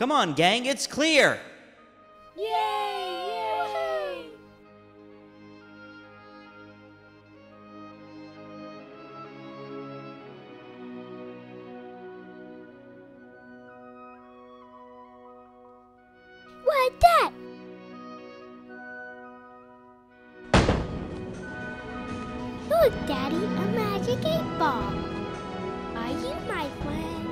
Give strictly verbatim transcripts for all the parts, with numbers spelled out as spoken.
Come on, gang, it's clear. Yay! Yay! What's that? Look, Daddy, a magic eight ball. Are you my friend?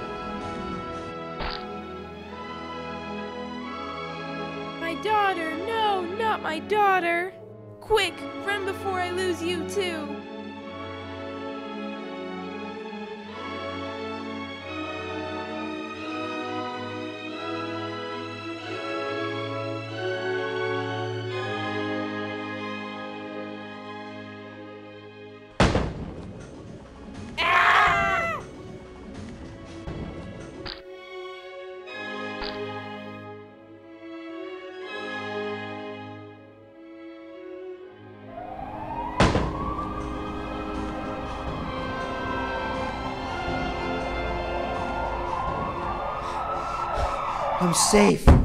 My daughter! No, not my daughter! Quick, run before I lose you too! I'm safe.